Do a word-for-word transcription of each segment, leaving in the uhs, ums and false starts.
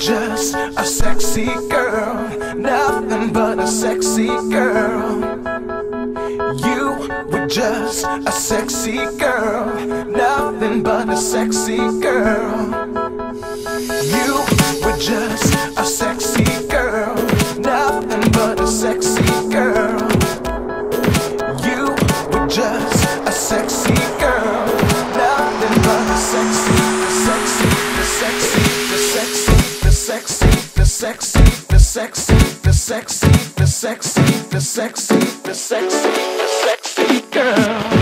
just a sexy girl, nothing but a sexy girl. You were just a sexy girl, nothing but a sexy girl. You were just a sexy girl, nothing but a sexy girl. You were just a sexy girl, nothing but a sexy, the sexy, the sexy, the sexy, the sexy, the sexy, the sexy, the sexy, the sexy, the sexy, the sexy, the sexy girl.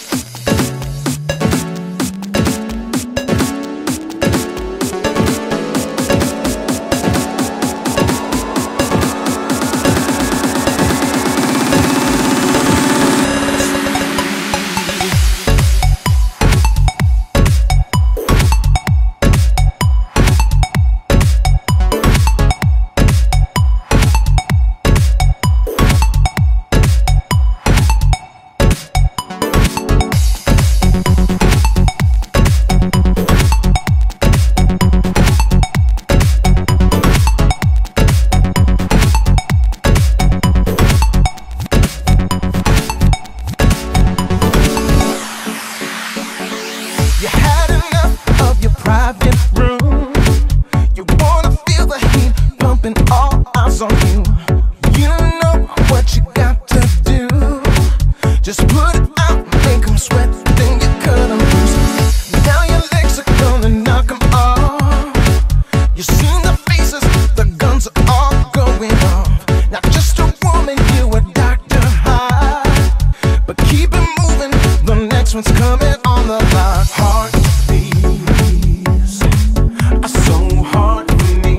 You had enough of your private room. You wanna feel the heat pumping, all eyes on you. You know what you got to do. Just put it out, make them sweat, then you cut them loose. Now your legs are gonna knock them off. You seen the faces, the guns are all going off. Not just a woman, you a doctor high. But keep it moving, the next one's coming on the line. Heartbeats are so hard for me.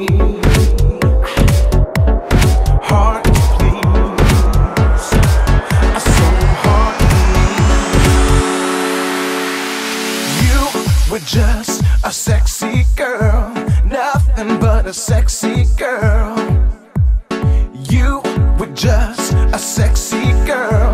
Heartbeats are so hard for me. You were just a sexy girl, nothing but a sexy girl. You were just a sexy girl.